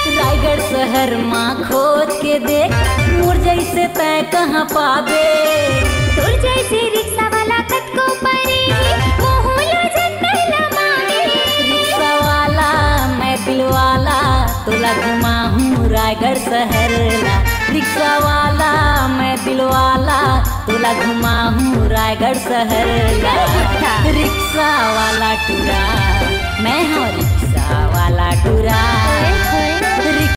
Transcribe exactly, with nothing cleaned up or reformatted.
रायगढ़ शहर माँ खोज के देख, मोर जैसे तय कहाँ पाबे। तोर जैसे रिक्शा वाला कटको परे, मोहला जंगल मांगे। रिक्शा वाला मैं दिल वाला, तोला घुमाहूँ रायगढ़ शहर ला। रिक्शा वाला मैं दिल वाला, तोला घुमाहूँ रायगढ़ शहर ला। रिक्शा वाला टूरा, मैं हूँ रिक्शा वाला टूरा।